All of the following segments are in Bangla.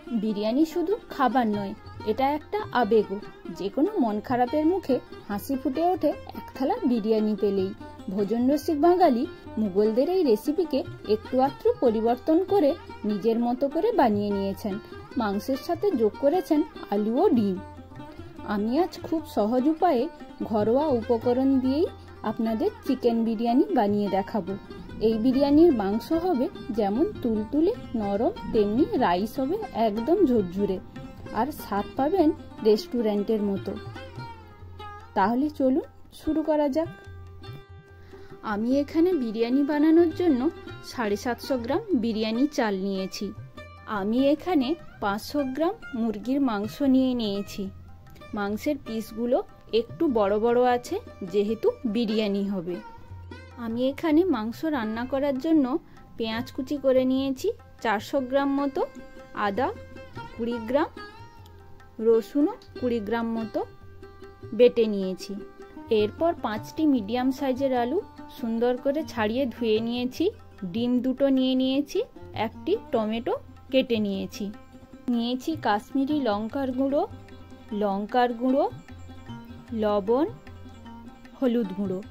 বিরিয়ানি শুধু খাবার নয়, এটা একটা আবেগও। যে কোনো মন খারাপের মুখে হাসি ফুটে ওঠে এক থালা বিরিয়ানি পেলেই। ভোজন রসিক বাঙালি মুঘলদের এই রেসিপিকে একটু আধটু পরিবর্তন করে নিজের মতো করে বানিয়ে নিয়েছেন। মাংসের সাথে যোগ করেছেন আলু ও ডিম। আমি আজ খুব সহজ উপায়ে ঘরোয়া উপকরণ দিয়েই আপনাদের চিকেন বিরিয়ানি বানিয়ে দেখাবো। এই বিরিয়ানির মাংস হবে যেমন তুলতুলে নরম, তেমনি রাইস হবে একদম ঝুরঝুরে, আর স্বাদ পাবেন রেস্টুরেন্টের মতো। তাহলে চলুন শুরু করা যাক। আমি এখানে বিরিয়ানি বানানোর জন্য 750 গ্রাম বিরিয়ানি চাল নিয়েছি। আমি এখানে 500 গ্রাম মুরগির মাংস নিয়ে নিয়েছি। মাংসের পিসগুলো একটু বড় বড় আছে, যেহেতু বিরিয়ানি হবে। আমি এখানে মাংস রান্না করার জন্য পেঁয়াজ কুচি করে নিয়েছি 400 গ্রাম মতো, আদা 20 গ্রাম, রসুনও 20 গ্রাম মতো বেটে নিয়েছি। এরপর 5টি মিডিয়াম সাইজের আলু সুন্দর করে ছাড়িয়ে ধুয়ে নিয়েছি। ডিম 2টো নিয়ে নিয়েছি, 1টি টমেটো কেটে নিয়েছি। নিয়েছি কাশ্মীরি লঙ্কার গুঁড়ো, লবণ, হলুদ গুঁড়ো।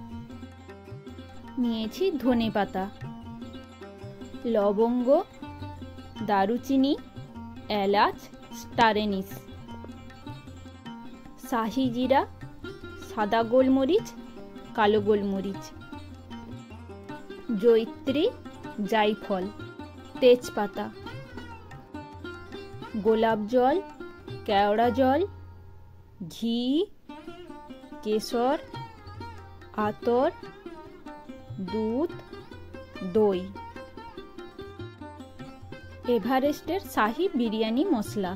নিয়েছি ধনে পাতা, লবঙ্গ, দারুচিনি, এলাচ, স্টার এনিস, শাহি জিরা, সাদা গোলমরিচ, কালো গোলমরিচ, জয়িত্রী, জায়ফল, তেজপাতা, গোলাপ জল, কেওড়া জল, ঘি, কেশর, আতর, দুধ, দই, এভারেস্টের শাহি বিরিয়ানি মশলা।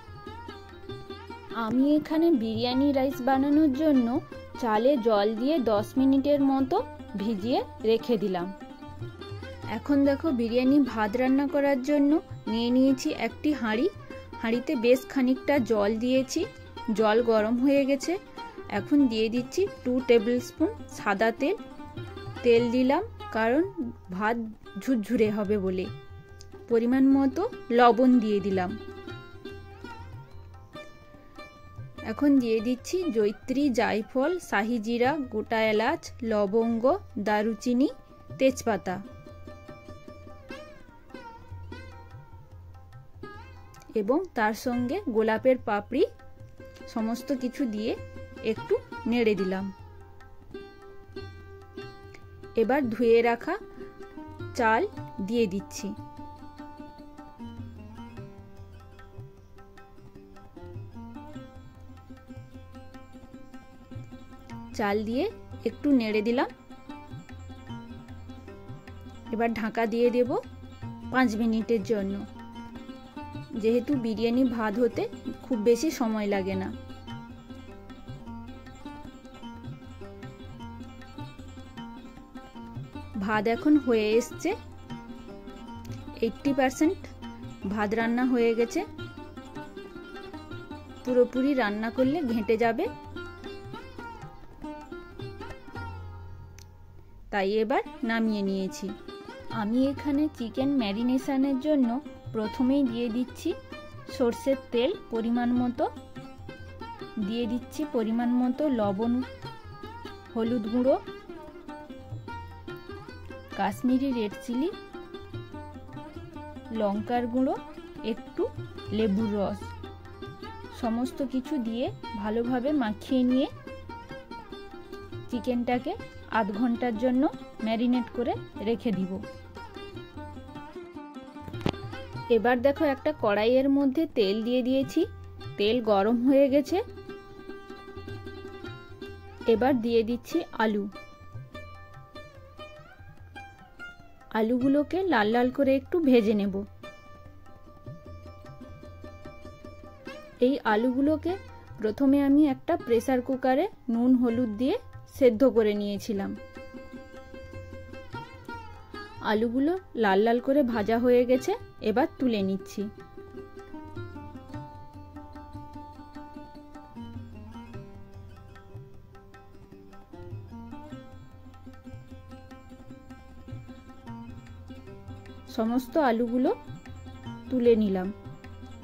আমি এখানে বিরিয়ানি রাইস বানানোর জন্য চালে জল দিয়ে 10 মিনিটের মতো ভিজিয়ে রেখে দিলাম। এখন দেখো বিরিয়ানি ভাত রান্না করার জন্য নিয়ে নিয়েছি একটি হাঁড়িতে বেশ খানিকটা জল দিয়েছি। জল গরম হয়ে গেছে। এখন দিয়ে দিচ্ছি 2 টেবিল স্পুন সাদা তেল দিলাম, কারণ ভাত ঝুরঝুরে হবে বলে। পরিমাণ মতো লবণ দিয়ে দিলাম। এখন দিয়ে দিচ্ছি জয়িত্রী, জায়ফল, শাহি জিরা, গোটা এলাচ, লবঙ্গ, দারুচিনি, তেজপাতা। এবং তার সঙ্গে গোলাপের পাপড়ি, সমস্ত কিছু দিয়ে একটু নেড়ে দিলাম। এবার ধুয়ে রাখা চাল দিয়ে দিচ্ছি। চাল দিয়ে একটু নেড়ে দিলাম। এবার ঢাকা দিয়ে দেব 5 মিনিটের জন্য। যেহেতু বিরিয়ানি ভাত হতে খুব বেশি সময় লাগে না। ভাত এখন হয়ে এসছে, 80% ভাত রান্না হয়ে গেছে। পুরোপুরি রান্না করলে ঘেঁটে যাবে, তাই এবার নামিয়ে নিয়েছি। আমি এখানে চিকেন ম্যারিনেশনের জন্য প্রথমেই দিয়ে দিচ্ছি সরষের তেল পরিমাণ মতো, দিয়ে দিচ্ছি পরিমাণ মতো লবণ, হলুদ গুঁড়ো, কাশ্মীরি রেড চিলি, লঙ্কার গুঁড়ো, একটু লেবুর রস, সমস্ত কিছু দিয়ে ভালোভাবে মাখিয়ে নিয়ে চিকেনটাকে আধ ঘন্টার জন্য ম্যারিনেট করে রেখে দিব। এবার দেখো একটা কড়াইয়ের মধ্যে তেল দিয়ে দিয়েছি। তেল গরম হয়ে গেছে। এবার দিয়ে দিচ্ছি আলুগুলোকে লাল লাল করে একটু ভেজে নেব। এই আলুগুলোকে প্রথমে আমি একটা প্রেসার কুকারে নুন হলুদ দিয়ে সেদ্ধ করে নিয়েছিলাম। আলুগুলো লাল লাল করে ভাজা হয়ে গেছে। এবার তুলে নিচ্ছি। সমস্ত আলুগুলো তুলে নিলাম।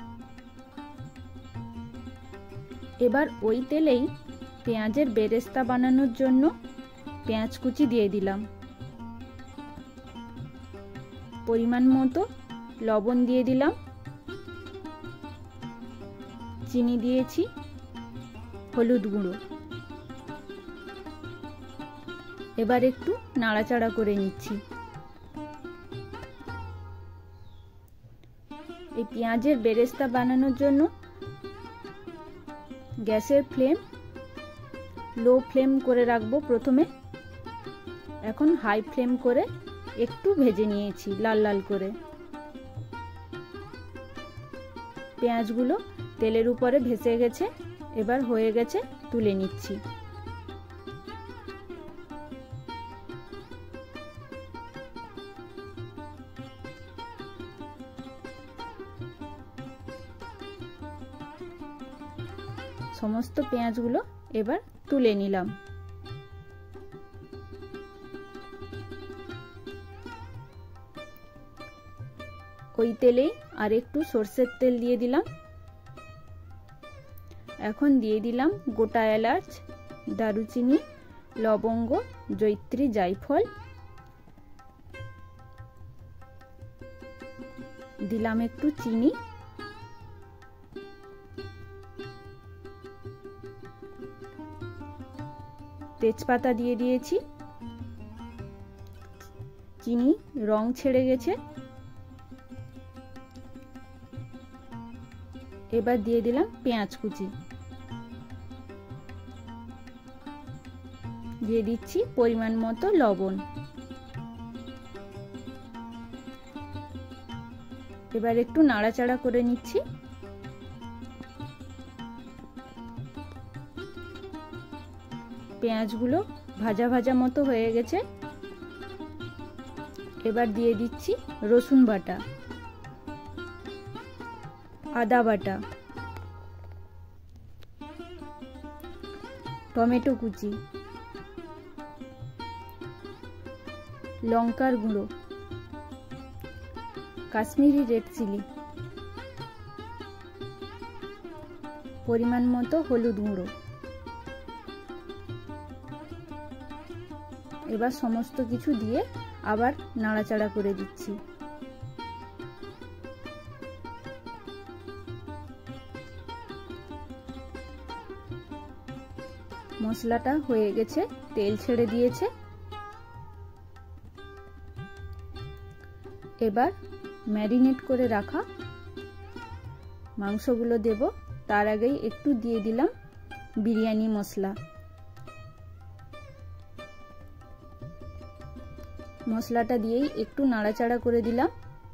এবার ওই তেলেই পেঁয়াজের বেরেস্তা বানানোর জন্য পেঁয়াজ কুচি দিয়ে দিলাম, পরিমাণ মতো লবণ দিয়ে দিলাম, চিনি দিয়েছি, হলুদ গুঁড়ো। এবার একটু নাড়াচাড়া করে নিচ্ছি। এই পেঁয়াজের বেরেস্তা বানানোর জন্য গ্যাসের ফ্লেম লো ফ্লেম করে রাখবো প্রথমে। এখন হাই ফ্লেম করে একটু ভেজে নিয়েছি লাল লাল করে। পেঁয়াজগুলো তেলের উপরে ভেসে গেছে, এবার হয়ে গেছে, তুলে নিচ্ছি। সমস্ত পেঁয়াজগুলো এবার তুলে নিলাম। ওই তেলেই আর একটু সরষের তেল দিয়ে দিলাম। এখন দিয়ে দিলাম গোটা এলাচ, দারুচিনি, লবঙ্গ, জয়িত্রী, জায়ফল। দিলাম একটু চিনি, তেজপাতা দিয়ে দিয়েছি। চিনি রং ছেড়ে গেছে। এবার দিয়ে দিলাম পেঁয়াজ কুচি, দিয়ে দিচ্ছি পরিমাণ মতো লবণ। এবার একটু নাড়াচাড়া করে নিচ্ছি। পেঁয়াজগুলো ভাজা ভাজা মতো হয়ে গেছে। এবার দিয়ে দিচ্ছি রসুন বাটা, আদা বাটা, টমেটো কুচি, লঙ্কার গুঁড়ো, কাশ্মীরি রেড চিলি, পরিমাণ মতো হলুদ গুঁড়ো। এবার সমস্ত কিছু দিয়ে আবার নাড়াচাড়া করে দিচ্ছি। মশলাটা হয়ে গেছে, তেল ছেড়ে দিয়েছে। এবার ম্যারিনেট করে রাখা মাংসগুলো দেব। তার আগেই একটু দিয়ে দিলাম বিরিয়ানি মশলা। মশলাটা দিয়েই একটু নাড়াচাড়া করে দিলাম।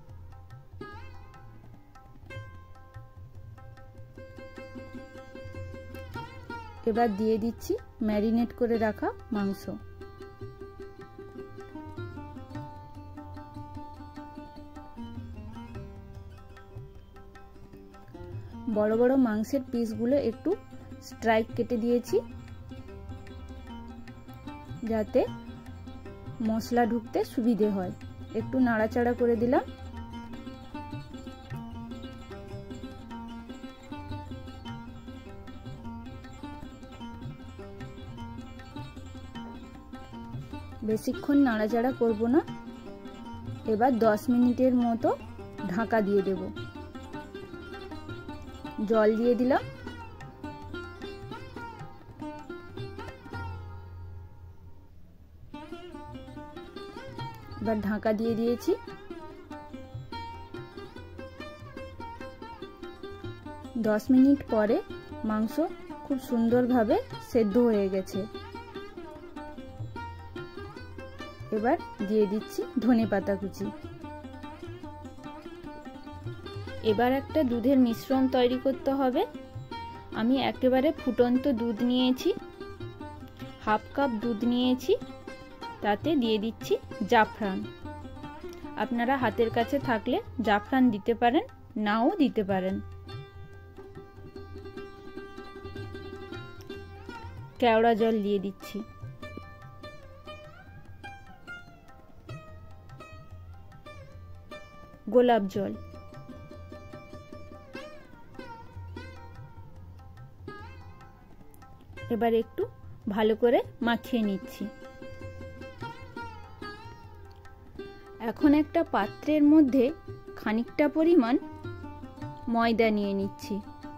এবার দিয়ে দিচ্ছি ম্যারিনেট করে রাখা মাংস। বড় বড় মাংসের পিসগুলো একটু স্ট্রাইক কেটে দিয়েছি, যাতে মশলা ঢুকতে সুবিধে হয়। একটু নাড়াচাড়া করে দিলাম। বেশিক্ষণ নাড়াচাড়া করব না। এবার 10 মিনিটের মতো ঢাকা দিয়ে দেব। জল দিয়ে দিলাম। এবার ঢাকা দিয়ে দিয়েছি। 10 মিনিট পরে মাংস খুব সুন্দরভাবে সেদ্ধ হয়ে গেছে। এবার দিয়ে দিচ্ছি ধনেপাতা কুচি। এবার একটা দুধের মিশ্রণ তৈরি করতে হবে। আমি একেবারে ফুটন্ত দুধ নিয়েছি, হাফ কাপ দুধ নিয়েছি। তাতে দিয়ে দিচ্ছি জাফরান। আপনারা হাতের কাছে থাকলে জাফরান দিতে পারেন, নাও দিতে পারেন। কেওড়া জল দিয়ে দিচ্ছি। গোলাপ জল, এবার একটু ভালো করে মাখিয়ে নিচ্ছি। এখন একটা পাত্রের মধ্যে খানিকটা পরিমাণ ময়দা নিয়ে নিচ্ছি।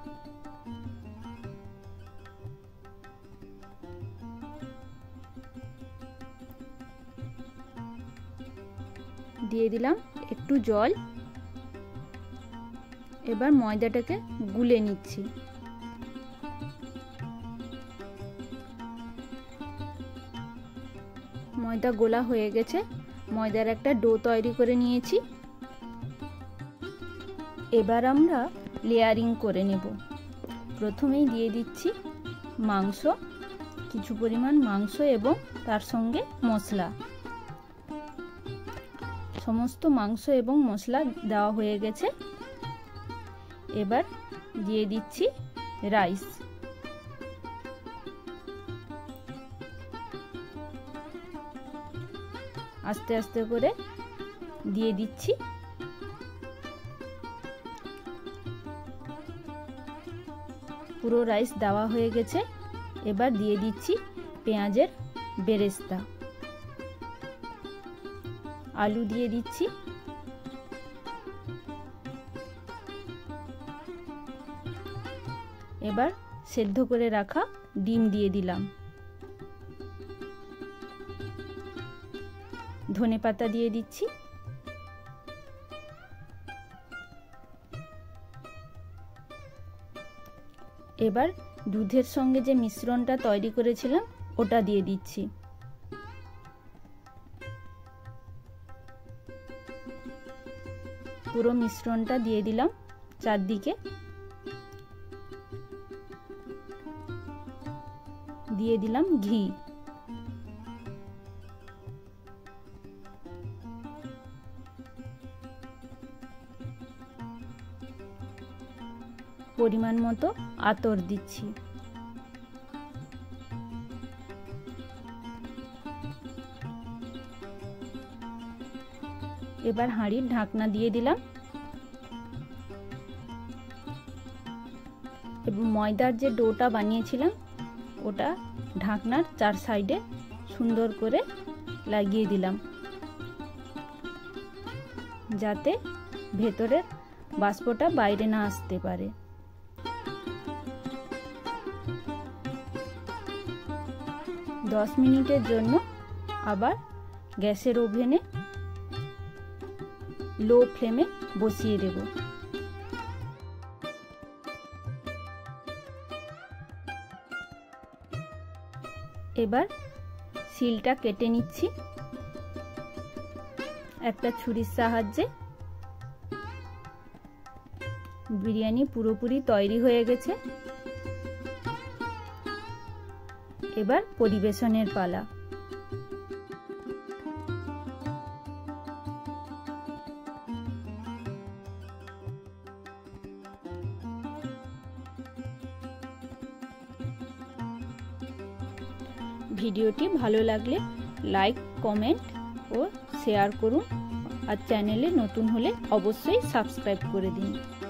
দিয়ে দিলাম একটু জল। এবার ময়দাটাকে গুলে নিচ্ছি। ময়দা গোলা হয়ে গেছে। ময়দার একটা ডো তৈরি করে নিয়েছি। এবার আমরা লেয়ারিং করে নেব। প্রথমেই দিয়ে দিচ্ছি মাংস, কিছু পরিমাণ মাংস এবং তার সঙ্গে মশলা। সমস্ত মাংস এবং মশলা দেওয়া হয়ে গেছে। এবার দিয়ে দিচ্ছি রাইস। আস্তে আস্তে করে দিয়ে দিচ্ছি। পুরো রাইস দেওয়া হয়ে গেছে। এবার দিয়ে দিচ্ছি পেঁয়াজের বেরেস্তা। আলু দিয়ে দিচ্ছি। এবার সেদ্ধ করে রাখা ডিম দিয়ে দিলাম। ধনেপাতা দিয়ে দিচ্ছি। এবার দুধের সঙ্গে যে মিশ্রণটা তৈরি করেছিলাম ওটা দিয়ে দিচ্ছি। পুরো মিশ্রণটা দিয়ে দিলাম চারদিকে। দিয়ে দিলাম ঘি। পরিমাণ মতো আতর দিচ্ছি। এবার হাঁড়ির ঢাকনা দিয়ে দিলাম এবং ময়দার যে ডোটা বানিয়েছিলাম ওটা ঢাকনার চার সাইডে সুন্দর করে লাগিয়ে দিলাম, যাতে ভেতরের বাষ্পটা বাইরে না আসতে পারে। দশ মিনিটের জন্য আবার গ্যাসের ওভেনে লো ফ্লেমে বসিয়ে দেব। এবার শিলটা কেটে নিচ্ছি একটা ছুরির সাহায্যে। বিরিয়ানি পুরোপুরি তৈরি হয়ে গেছে। এবার পরিবেশনের পালা। ভিডিওটি ভালো লাগলে লাইক, কমেন্ট ও শেয়ার করুন। আর চ্যানেলে নতুন হলে অবশ্যই সাবস্ক্রাইব করে দিন।